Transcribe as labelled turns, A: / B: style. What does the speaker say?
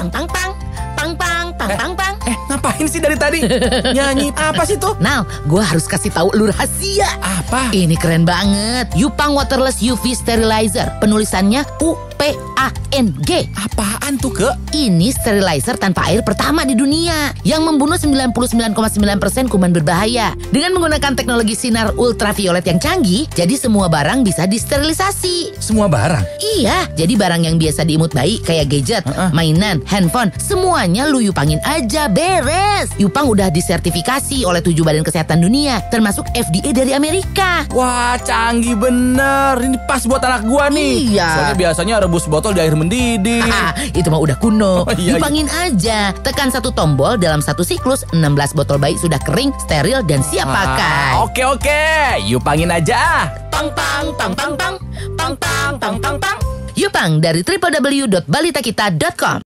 A: pang pang pang. Pang pang pang pang pang.
B: Ngapain sih dari tadi? Nyanyi apa sih tuh?
A: Now, gue harus kasih tahu lu rahasia.
B: Apa?
A: Ini keren banget. Yupang Waterless UV Sterilizer. Penulisannya UPANG.
B: Apaan tuh, Ke?
A: Ini sterilizer tanpa air pertama di dunia yang membunuh 99,9% kuman berbahaya. Dengan menggunakan teknologi sinar ultraviolet yang canggih, jadi semua barang bisa disterilisasi.
B: Semua barang?
A: Iya, jadi barang yang biasa diimut bayi kayak gadget, mainan, handphone, semuanya lu yupangin aja, beres. Yupang udah disertifikasi oleh 7 badan kesehatan dunia, termasuk FDA dari Amerika.
B: Wah, canggih bener. Ini pas buat anak gua nih.
A: Iya.
B: Soalnya biasanya rebus botol di air mendidih.
A: Itu mah udah kuno.
B: Iya.
A: Yupangin aja. Tekan satu tombol, dalam satu siklus 16 botol bayi sudah kering, steril, dan siap pakai.
B: Oke. Yupangin aja.
A: Pang pang pang pang pang. Pang pang pang pang pang. Yupang dari www.balitakita.com.